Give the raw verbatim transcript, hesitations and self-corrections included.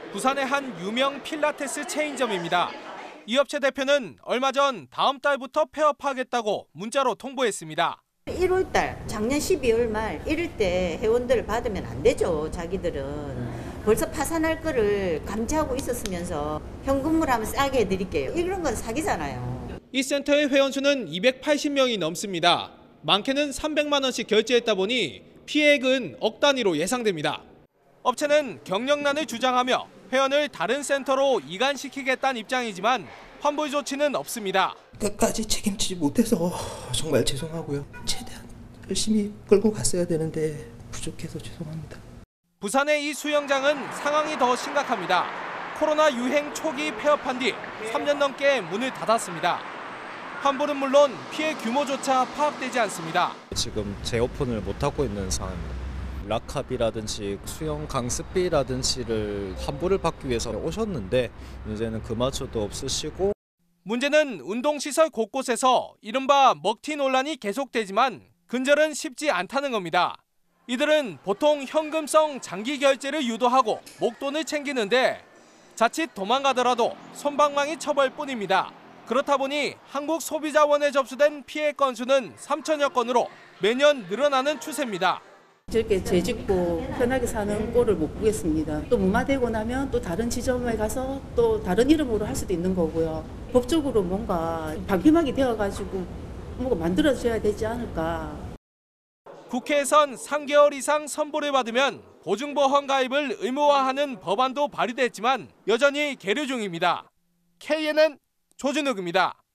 부산의 한 유명 필라테스 체인점입니다. 이 업체 대표는 얼마 전 다음 달부터 폐업하겠다고 문자로 통보했습니다. 일월 달, 작년 십이월 말 이럴 때 회원들을 받으면 안 되죠. 자기들은. 벌써 파산할 거를 감지하고 있었으면서 현금으로 하면 싸게 해드릴게요. 이런 건 사기잖아요. 이 센터의 회원 수는 이백팔십 명이 넘습니다. 많게는 삼백만 원씩 결제했다 보니 피해액은 억 단위로 예상됩니다. 업체는 경영난을 주장하며 회원을 다른 센터로 이관시키겠다는 입장이지만 환불 조치는 없습니다. 끝까지 책임지지 못해서 정말 죄송하고요. 최대한 열심히 끌고 갔어야 되는데 부족해서 죄송합니다. 부산의 이 수영장은 상황이 더 심각합니다. 코로나 유행 초기 폐업한 뒤 삼 년 넘게 문을 닫았습니다. 환불은 물론 피해 규모조차 파악되지 않습니다. 지금 재오픈을 못하고 있는 상황입니다. 락합이라든지 수영 강습비라든지를 환불을 받기 위해서 오셨는데 이제는 그마저도 없으시고 문제는 운동시설 곳곳에서 이른바 먹튀 논란이 계속되지만 근절은 쉽지 않다는 겁니다. 이들은 보통 현금성 장기 결제를 유도하고 목돈을 챙기는데 자칫 도망가더라도 솜방망이 처벌뿐입니다. 그렇다 보니 한국소비자원에 접수된 피해 건수는 삼천여 건으로 매년 늘어나는 추세입니다. 저렇게 죄 짓고 편하게 사는 꼴을 못 보겠습니다. 또 무마되고 나면 또 다른 지점에 가서 또 다른 이름으로 할 수도 있는 거고요. 법적으로 뭔가 방침하게 되어가지고 뭔가 만들어져야 되지 않을까. 국회에선 삼 개월 이상 선보를 받으면 보증보험 가입을 의무화하는 법안도 발의됐지만 여전히 계류 중입니다. 케이엔엔 조준욱입니다.